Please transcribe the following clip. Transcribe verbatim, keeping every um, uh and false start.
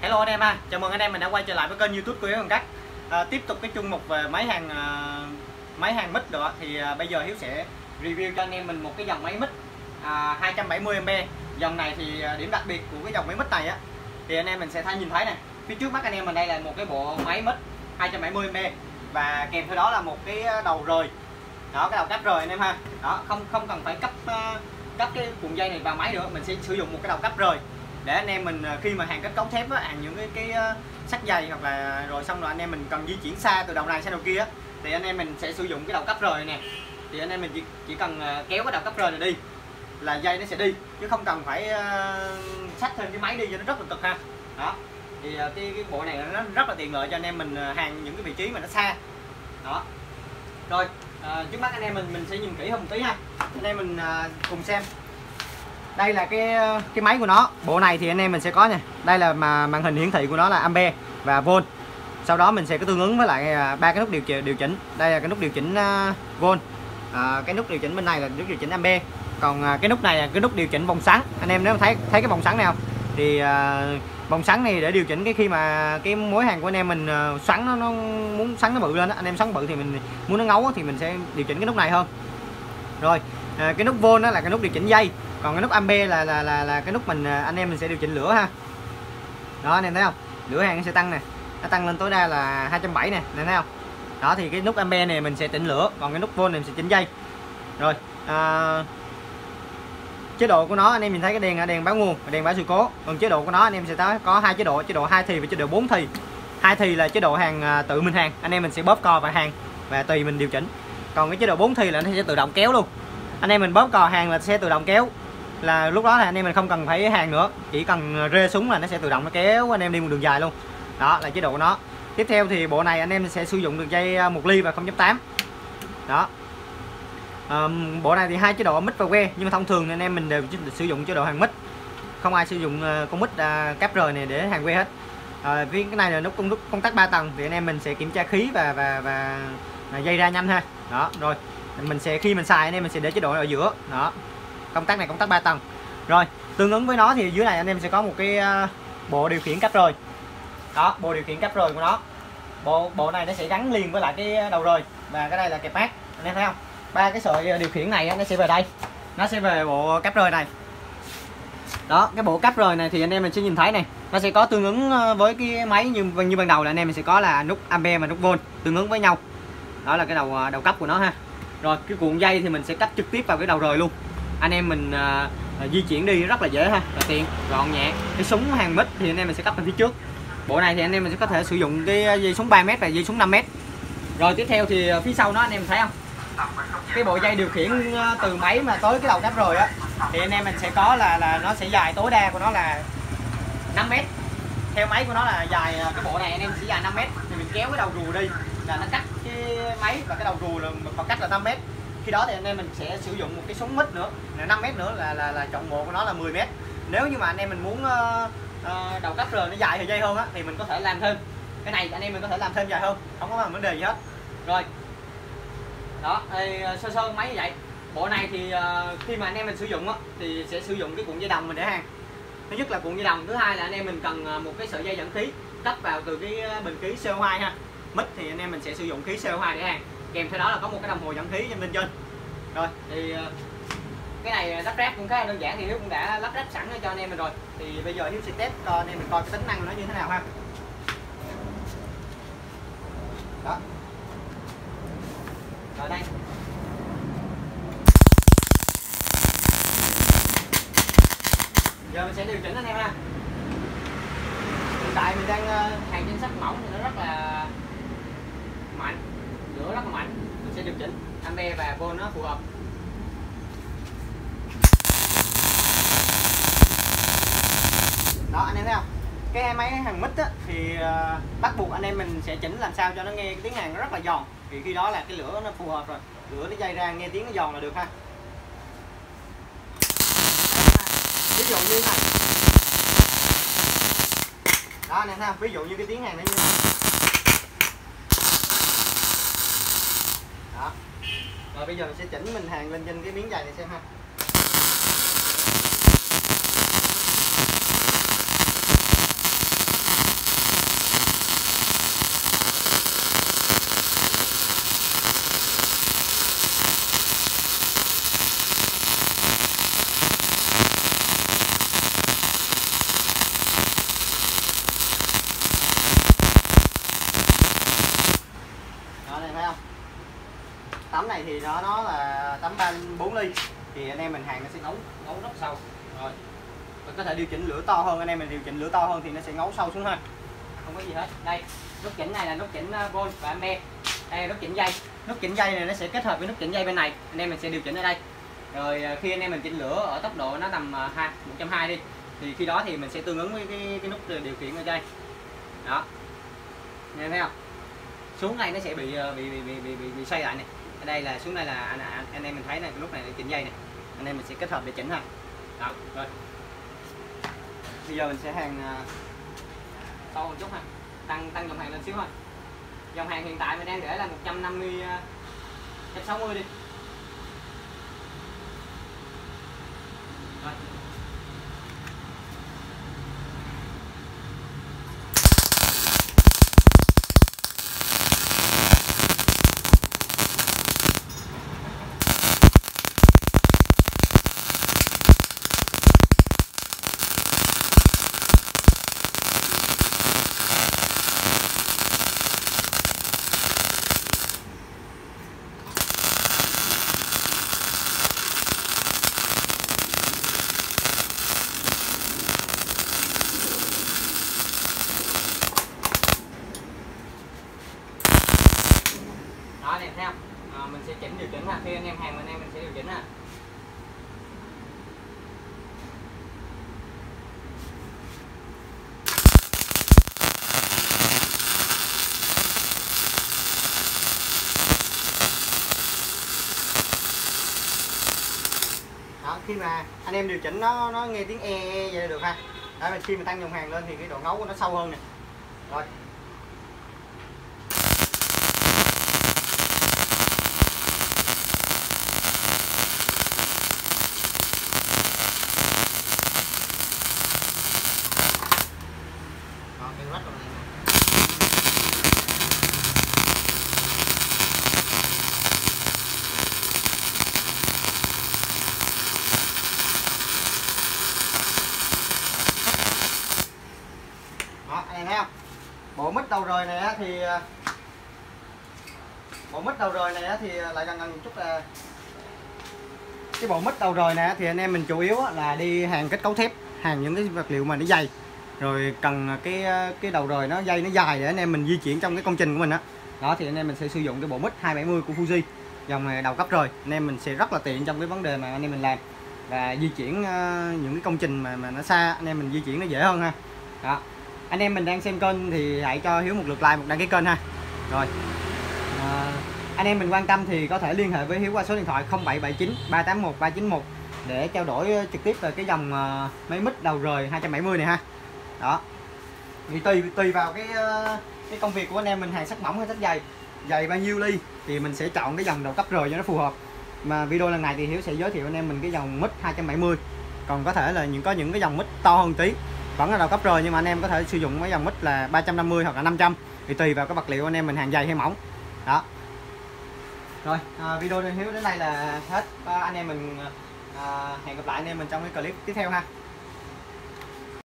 Hello anh em ha, chào mừng anh em mình đã quay trở lại với kênh YouTube của Hiếu Hàng Cắt. à, Tiếp tục cái chung mục về máy hàng à, máy hàng mic đó thì à, bây giờ Hiếu sẽ review cho anh em mình một cái dòng máy mic à, hai trăm bảy mươi am. Dòng này thì à, điểm đặc biệt của cái dòng máy mic này á thì anh em mình sẽ thấy nhìn thấy này, phía trước mắt anh em mình đây là một cái bộ máy mic hai trăm bảy mươi am và kèm theo đó là một cái đầu rời. Đó, cái đầu cáp rời anh em ha. Đó, không không cần phải cấp uh, cấp cái cuộn dây này vào máy nữa, mình sẽ sử dụng một cái đầu cáp rời để anh em mình khi mà hàng kết cấu thép á, hàng những cái cái sắt dày hoặc là rồi xong rồi anh em mình cần di chuyển xa từ đầu này sang đầu kia á, thì anh em mình sẽ sử dụng cái đầu cáp rời này nè. Thì anh em mình chỉ, chỉ cần kéo cái đầu cáp rời này đi là dây nó sẽ đi, chứ không cần phải uh, xách thêm cái máy đi cho nó rất là cực ha. Đó, thì uh, cái, cái bộ này nó rất là tiện lợi cho anh em mình hàng những cái vị trí mà nó xa. Đó, rồi uh, trước mắt anh em mình mình sẽ nhìn kỹ hơn một tí ha, anh em mình uh, cùng xem. Đây là cái cái máy của nó. Bộ này thì anh em mình sẽ có nè. Đây là mà màn hình hiển thị của nó là ampe và volt. Sau đó mình sẽ có tương ứng với lại ba cái nút điều chỉnh điều chỉnh. Đây là cái nút điều chỉnh uh, volt. À, cái nút điều chỉnh bên này là nút điều chỉnh ampe. Còn uh, cái nút này là cái nút điều chỉnh vòng xoắn. Anh em nếu thấy thấy cái vòng xoắn nào thì uh, vòng xoắn này để điều chỉnh cái khi mà cái mối hàng của anh em mình uh, xoắn nó, nó muốn xoắn nó bự lên đó. Anh em xoắn bự thì mình muốn nó ngấu thì mình sẽ điều chỉnh cái nút này hơn. Rồi, à, cái nút volt đó là cái nút điều chỉnh dây. Còn cái nút ampe là là là là cái nút mình anh em mình sẽ điều chỉnh lửa ha. Đó, anh em thấy không? Lửa hàng nó sẽ tăng nè. Nó tăng lên tối đa là hai trăm bảy mươi nè, anh em thấy không? Đó, thì cái nút ampe này mình sẽ chỉnh lửa, còn cái nút volt này mình sẽ chỉnh dây. Rồi, à, chế độ của nó anh em mình thấy cái đèn là đèn báo nguồn, đèn báo sự cố. Còn chế độ của nó anh em sẽ thấy có hai chế độ, chế độ hai thì và chế độ bốn thì. Hai thì là chế độ hàng tự mình hàng, anh em mình sẽ bóp cò và hàng và tùy mình điều chỉnh. Còn cái chế độ bốn thì là nó sẽ tự động kéo luôn. Anh em mình bóp cò hàng là sẽ tự động kéo. Là lúc đó là anh em mình không cần phải hàng nữa, chỉ cần rê súng là nó sẽ tự động nó kéo anh em đi một đường dài luôn. Đó là chế độ của nó. Tiếp theo thì bộ này anh em sẽ sử dụng được dây một ly và không chấm tám. Đó. À, bộ này thì hai chế độ mic và que, nhưng mà thông thường anh em mình đều sử dụng chế độ hàng mic. Không ai sử dụng con mic uh, cáp rời này để hàng que hết. À, vì cái này là nút công, công tắc ba tầng thì anh em mình sẽ kiểm tra khí và và và, và dây ra nhanh ha. Đó, rồi mình sẽ khi mình xài anh em mình sẽ để chế độ ở giữa. Đó, công tắc này công tắc ba tầng. Rồi tương ứng với nó thì dưới này anh em sẽ có một cái uh, bộ điều khiển cáp rời. Đó, bộ điều khiển cáp rời của nó. Bộ bộ này nó sẽ gắn liền với lại cái đầu rời và cái đây là kẹp mát, anh em thấy không? Ba cái sợi điều khiển này nó sẽ về đây, nó sẽ về bộ cáp rời này. Đó, cái bộ cáp rời này thì anh em mình sẽ nhìn thấy này, nó sẽ có tương ứng với cái máy như như ban đầu là anh em mình sẽ có là nút ampe và nút volt tương ứng với nhau. Đó là cái đầu đầu cấp của nó ha. Rồi cái cuộn dây thì mình sẽ cắt trực tiếp vào cái đầu rời luôn. Anh em mình à, di chuyển đi rất là dễ ha, là tiện, gọn nhẹ. Cái súng hàng mic thì anh em mình sẽ cắt ở phía trước. Bộ này thì anh em mình sẽ có thể sử dụng cái dây súng ba mét và dây súng năm mét. Rồi tiếp theo thì phía sau nó anh em thấy không? Cái bộ dây điều khiển từ máy mà tới cái đầu cáp rời á thì anh em mình sẽ có là là nó sẽ dài tối đa của nó là năm mét. Theo máy của nó là dài, cái bộ này anh em sẽ dài năm mét thì mình kéo cái đầu rùa đi là nó cắt cái máy và cái đầu rùa là khoảng cách là năm mét. Khi đó thì anh em mình sẽ sử dụng một cái súng mic nữa là năm mét nữa là là là trọng bộ của nó là mười mét. Nếu như mà anh em mình muốn uh, uh, đầu cáp rời nó dài thời dây hơn á thì mình có thể làm thêm cái này, anh em mình có thể làm thêm dài hơn, không có vấn đề gì hết. Rồi đó, thì sơ sơ máy như vậy. Bộ này thì uh, khi mà anh em mình sử dụng á thì sẽ sử dụng cái cuộn dây đồng mình để hàng. Thứ nhất là cuộn dây đồng, thứ hai là anh em mình cần một cái sợi dây dẫn khí cấp vào từ cái bình khí xê o hai ha. Mic thì anh em mình sẽ sử dụng khí xê o hai để hàng, kèm theo đó là có một cái đồng hồ dẫn khí bên trên. Rồi thì cái này lắp ráp cũng khá là đơn giản, thì Hiếu cũng đã lắp ráp sẵn cho anh em mình rồi. Thì bây giờ Hiếu sẽ test cho anh em mình coi cái tính năng của nó như thế nào ha. Đó. Rồi đây. Giờ mình sẽ điều chỉnh anh em ha. Hiện tại mình đang hàng trên sắt mỏng thì nó rất là mạnh, lửa rất là mạnh. Mình sẽ điều chỉnh ampe và volt nó phù hợp. Đó, anh em thấy không? Cái máy hàng mic á, thì uh, bắt buộc anh em mình sẽ chỉnh làm sao cho nó nghe cái tiếng hàng nó rất là giòn. Thì khi đó là cái lửa nó phù hợp rồi, lửa nó dây ra nghe tiếng nó giòn là được ha. Ví dụ như này. Đó, anh em thấy không? Ví dụ như cái tiếng hàng nó như thế này. Đó. Rồi bây giờ mình sẽ chỉnh mình hàng lên trên cái miếng dày này xem ha. này thì nó nó là tấm ba bốn ly, thì anh em mình hàng nó sẽ ngấu ngấu rất sâu. Rồi mình có thể điều chỉnh lửa to hơn, anh em mình điều chỉnh lửa to hơn thì nó sẽ ngấu sâu xuống ha, không có gì hết. Đây nút chỉnh này là nút chỉnh volt và ampe, đây là nút chỉnh dây. Nút chỉnh dây này nó sẽ kết hợp với nút chỉnh dây bên này, anh em mình sẽ điều chỉnh ở đây. Rồi khi anh em mình chỉnh lửa ở tốc độ nó tầm hai một trăm hai mươi đi, thì khi đó thì mình sẽ tương ứng với cái, cái nút điều khiển ở đây đó, nghe thấy không? Xuống này nó sẽ bị bị bị bị bị, bị, bị xoay lại này. Ở đây là xuống đây là anh, anh, anh em mình thấy này, cái nút này để chỉnh dây này, anh em mình sẽ kết hợp để chỉnh ha. Đó, rồi bây giờ mình sẽ hàng uh, sâu một chút ha, tăng tăng dòng hàng lên xíu thôi. Dòng hàng hiện tại mình đang để là một trăm năm mươi, uh, một trăm sáu mươi đi. Rồi. Đó anh em thấy không? À, mình sẽ chỉnh điều chỉnh ha, khi anh em hàng anh em mình sẽ điều chỉnh ha. Đó, khi mà anh em điều chỉnh nó nó nghe tiếng e, e vậy được ha. Đó, khi mà tăng dòng hàng lên thì cái độ ngấu của nó sâu hơn nè. Rồi. Đó, anh em thấy không? Bộ mít đầu rời này thì bộ mít đầu rời này thì lại gần gần một chút là cái bộ mít đầu rời này thì anh em mình chủ yếu là đi hàng kết cấu thép, hàng những cái vật liệu mà nó dày, rồi cần cái cái đầu rời nó dây nó dài để anh em mình di chuyển trong cái công trình của mình á. Đó. đó thì anh em mình sẽ sử dụng cái bộ mít hai bảy mươi của Fuji, dòng này đầu cấp rời, anh em mình sẽ rất là tiện trong cái vấn đề mà anh em mình làm và di chuyển uh, những cái công trình mà mà nó xa, anh em mình di chuyển nó dễ hơn ha. Đó. Anh em mình đang xem kênh thì hãy cho Hiếu một lượt like, một đăng ký kênh ha. Rồi à, anh em mình quan tâm thì có thể liên hệ với Hiếu qua số điện thoại không bảy bảy chín ba tám một ba chín một để trao đổi trực tiếp về cái dòng uh, máy mít đầu rời hai bảy mươi này ha. Đó thì tùy tùy vào cái uh, cái công việc của anh em mình, hàng sắc mỏng hay sắc dày, dày bao nhiêu ly thì mình sẽ chọn cái dòng đầu cấp rời cho nó phù hợp. Mà video lần này thì Hiếu sẽ giới thiệu anh em mình cái dòng mít hai bảy mươi, còn có thể là những có những cái dòng mít to hơn tí, vẫn là đầu cấp rời nhưng mà anh em có thể sử dụng mấy dòng mít là ba trăm năm mươi hoặc là năm trăm, thì tùy vào cái vật liệu anh em mình hàng dày hay mỏng. Đó. Rồi à, video Hiếu đến đây là hết. À, anh em mình à, hẹn gặp lại anh em mình trong cái clip tiếp theo ha.